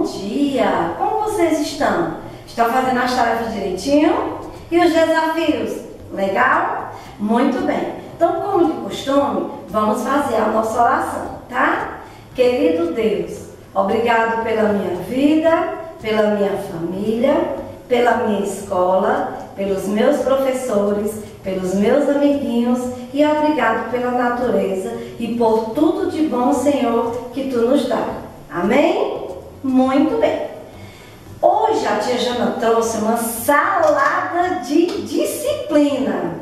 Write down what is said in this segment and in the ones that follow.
Bom dia! Como vocês estão? Estão fazendo as tarefas direitinho? E os desafios? Legal? Muito bem. Então, como de costume, vamos fazer a nossa oração, tá? Querido Deus, obrigado pela minha vida, pela minha família, pela minha escola, pelos meus professores, pelos meus amiguinhos e obrigado pela natureza e por tudo de bom, Senhor, que Tu nos dá. Amém? Muito bem. Hoje a tia Jana trouxe uma salada de disciplina.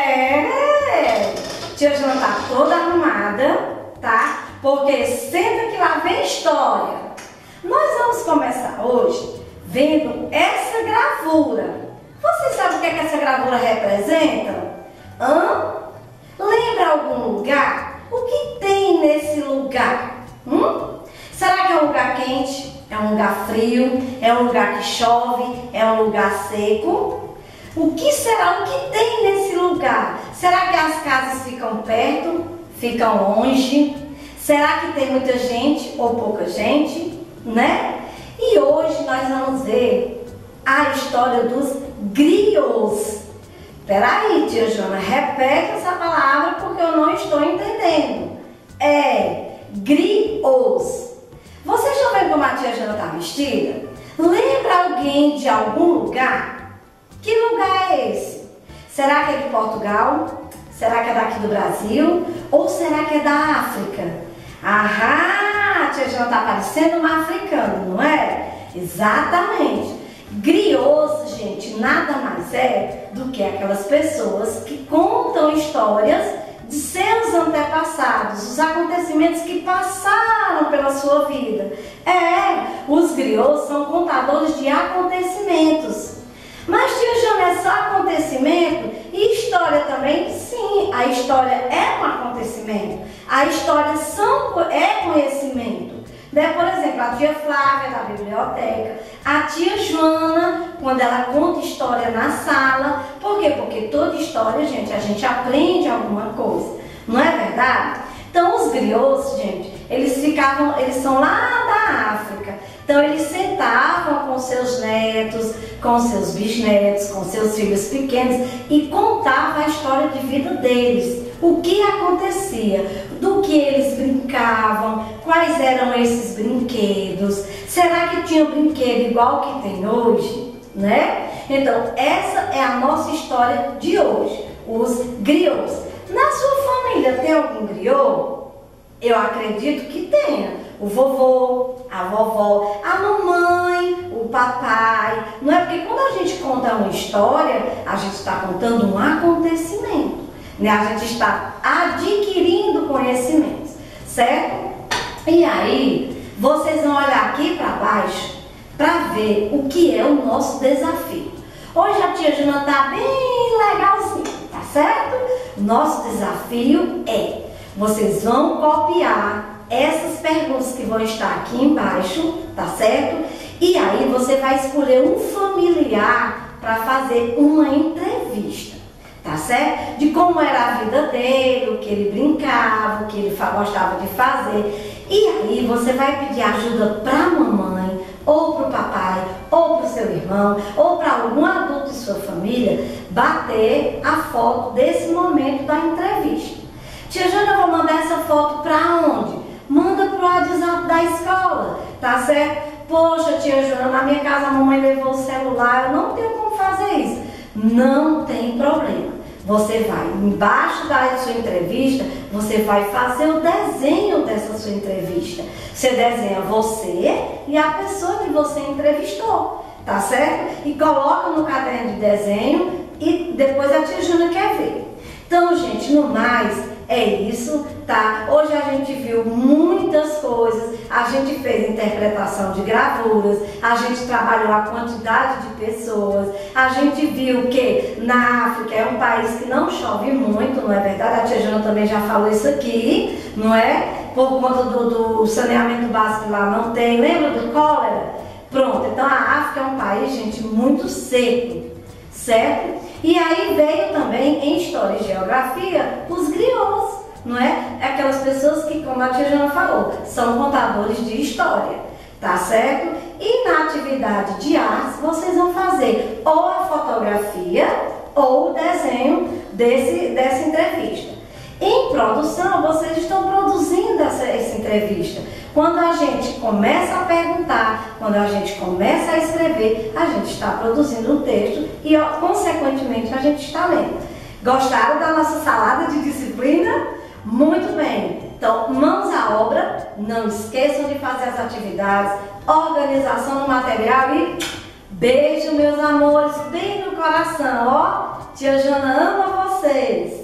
Tia Jana tá toda arrumada, tá? Porque senta que lá vem história. Nós vamos começar hoje vendo essa gravura. Você sabe o que essa gravura representa? Lembra algum lugar? O que tem nesse lugar? Será que é um lugar quente? É um lugar frio? É um lugar que chove? É um lugar seco? O que será? O que tem nesse lugar? Será que as casas ficam perto? Ficam longe? Será que tem muita gente ou pouca gente? Né? E hoje nós vamos ver a história dos griots. Peraí, tia Jana, repete essa palavra porque eu não estou entendendo. Griots. Vocês estão vendo como a tia Jana está vestida? Lembra alguém de algum lugar? Que lugar é esse? Será que é de Portugal? Será que é daqui do Brasil? Ou será que é da África? A tia Jana está parecendo uma africana, não é? Exatamente. Griots, gente, nada mais é do que aquelas pessoas que contam histórias de seus antepassados, os acontecimentos que passaram pela sua vida. Os griots são contadores de acontecimentos. Mas tia Jana, é só acontecimento? E história também? Sim, a história é um acontecimento. A história é conhecimento. Por exemplo, a tia Flávia da biblioteca, a tia Joana, quando ela conta história na sala. Por quê? Porque toda história, gente, a gente aprende alguma coisa. Não é verdade? Então, os griots, gente, eles são lá da África. Então, eles sentavam com seus netos, com seus bisnetos, com seus filhos pequenos e contavam a história de vida deles. O que acontecia, do que eles brincavam, quais eram esses brinquedos, será que tinha brinquedo igual que tem hoje, né? Então, essa é a nossa história de hoje, os griots. Na sua família tem algum griot? Eu acredito que tenha. O vovô, a vovó, a mamãe, o papai. Não é porque quando a gente conta uma história, a gente está contando um acontecimento, né? A gente está adquirindo conhecimentos, certo? E aí, vocês vão olhar aqui para baixo para ver o que é o nosso desafio. Hoje a tia Jana está bem legalzinha, tá certo? Nosso desafio vocês vão copiar essas perguntas que vão estar aqui embaixo, tá certo? E aí você vai escolher um familiar para fazer uma entrevista, tá certo? De como era a vida dele, o que ele brincava, o que ele gostava de fazer. E aí você vai pedir ajuda para a mamãe, ou para o papai, ou para o seu irmão, ou para algum adulto de sua família, bater a foto desse momento da entrevista. Tia Jana, eu vou mandar essa foto para onde? Manda para o WhatsApp da escola, tá certo? Poxa, tia Jana, na minha casa a mamãe levou o celular, eu não tenho como fazer isso. Não tem problema. Você vai, embaixo da sua entrevista, você vai fazer o desenho dessa sua entrevista. Você desenha você e a pessoa que você entrevistou, tá certo? E coloca no caderno de desenho e depois a tia Jana quer ver. Então, gente, no mais, é isso, tá? Hoje a gente viu muitas coisas, a gente fez interpretação de gravuras, a gente trabalhou a quantidade de pessoas, a gente viu que na África é um país que não chove muito, não é verdade? A tia Jana também já falou isso aqui, não é? Por conta do saneamento básico lá não tem, lembra do cólera? Pronto, então a África é um país, gente, muito seco, certo? E aí veio também em História e Geografia os griots, não é? Aquelas pessoas que, como a tia Jana falou, são contadores de história, tá certo? E atividade de artes, vocês vão fazer ou a fotografia ou o desenho dessa entrevista. Em produção, vocês estão produzindo essa entrevista. Quando a gente começa a perguntar, quando a gente começa a escrever, a gente está produzindo um texto e, consequentemente, a gente está lendo. Gostaram da nossa salada de disciplina? Muito bem! Então, mãos à obra, não esqueçam de fazer as atividades, organização do material e beijo, meus amores, bem no coração, ó! Tia Jana ama vocês!